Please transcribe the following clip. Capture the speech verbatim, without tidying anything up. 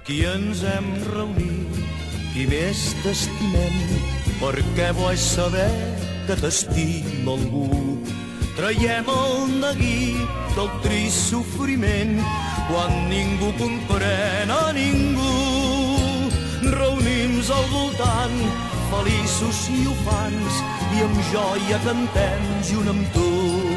Aquí ens hem reunit, qui més t'estimem, perquè bo és saber que t'estima algú. Traiem el neguit del trist sofriment quan ningú comprèn a ningú. Reunim-nos al voltant, feliços i ufans, i amb joia cantem junt amb tu.